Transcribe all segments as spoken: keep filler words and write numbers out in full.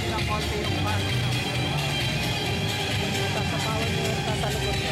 ng konti yung pan. Sasapawan nyo yung sasalubot nyo.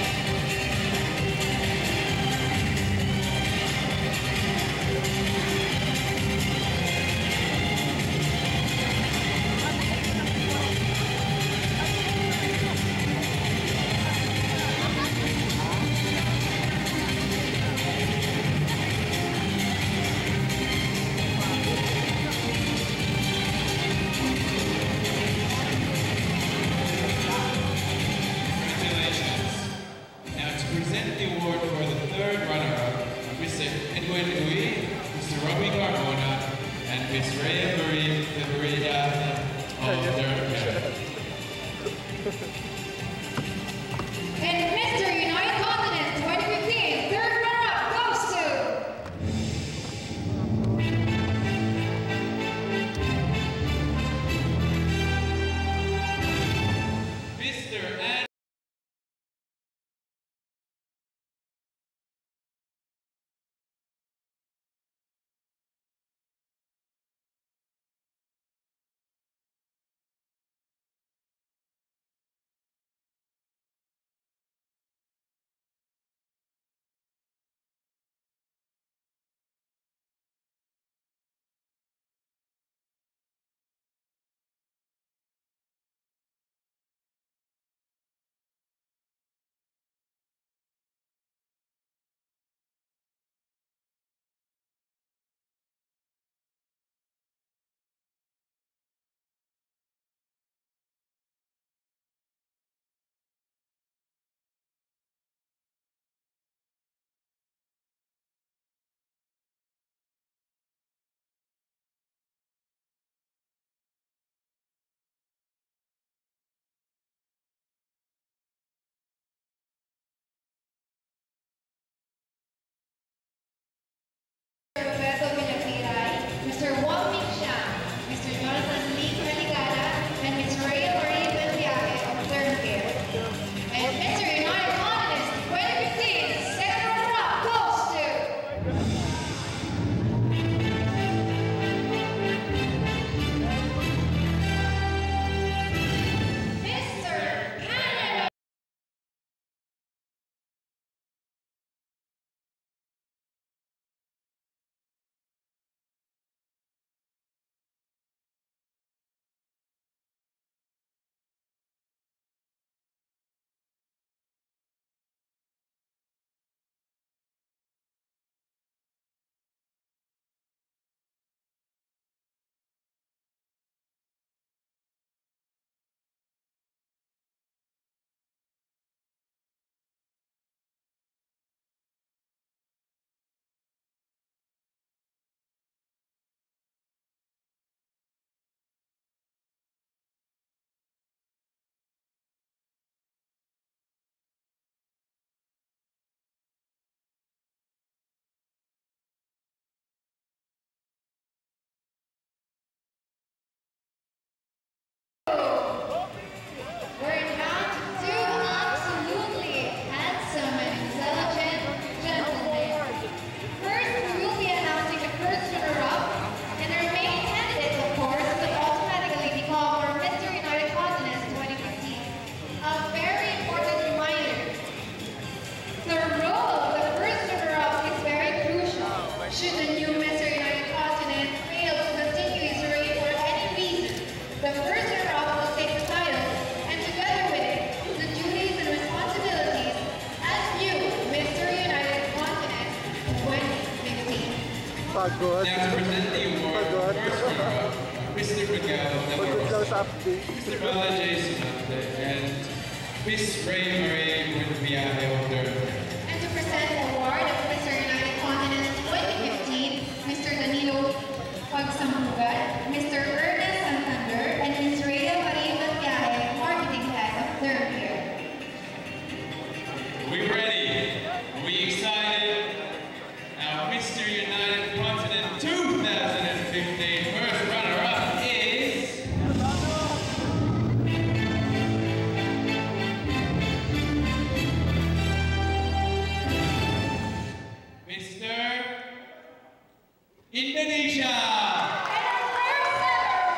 Pagod. Now to present the award, Pagod. first runner-up, Mister Miguel Pagod daw sa update. Mister Balaji Sunante, and Miss Ray Marie Buenviaje of Durham. And to present the award of Mister United Continent twenty fifteen, Mister Danilo Pagsambugat, Mister Ernest Santander, and Miss Rhea Marie Buenviaje, Marketing Head of Durham. We ready? We excited? Now, Mister United Continent twenty fifteen first runner-up is Mister Indonesia. And our first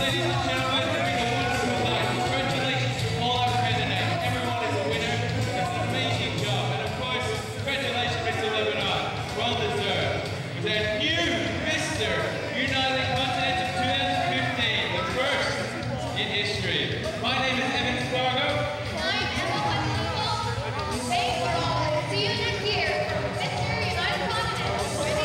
ladies and gentlemen, it's been a wonderful night. Congratulations to all our candidates. Everyone is a winner. It's an amazing job. And of course, congratulations, Mister Lebanon. Well deserved. With that new Mister United Continents of two thousand fifteen, the first in history. My name is Evan Spargo. I'm Emma Pacheco. Thanks for all. See you next year. Mister United Continents twenty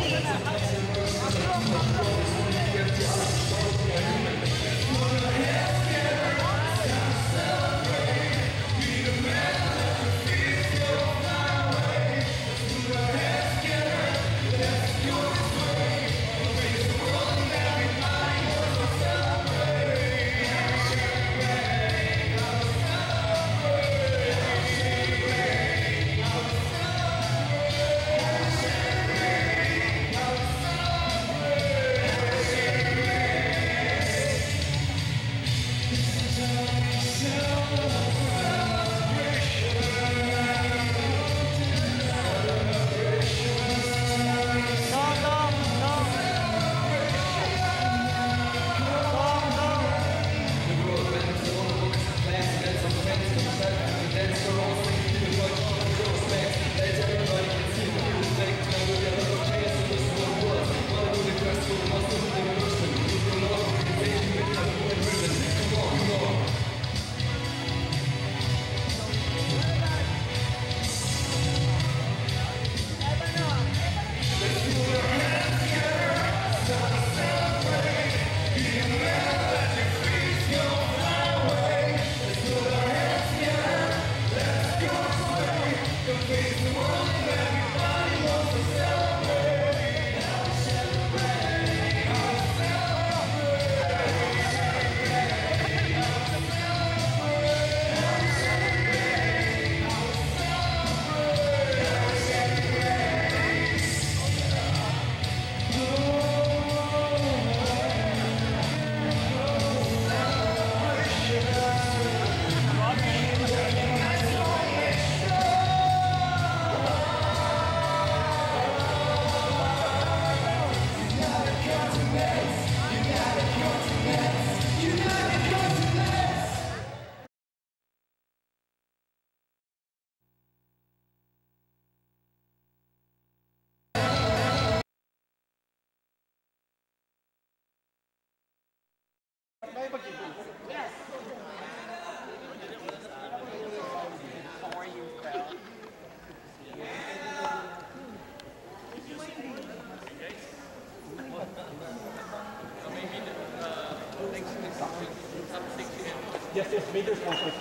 Yes, yes, major sponsors.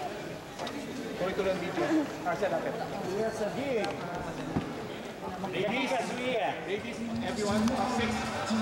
Going to learn video. Arcel natin. Yes, a gig. Ladies, ladies, everyone, six.